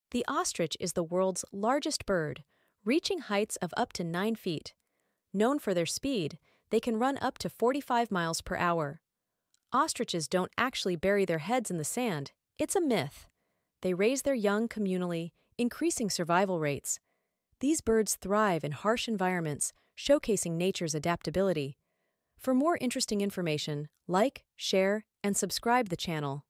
The ostrich is the world's largest bird, reaching heights of up to 9 feet. Known for their speed, they can run up to 45 miles per hour. Ostriches don't actually bury their heads in the sand, it's a myth. They raise their young communally, increasing survival rates. These birds thrive in harsh environments, showcasing nature's adaptability. For more interesting information, like, share, and subscribe the channel.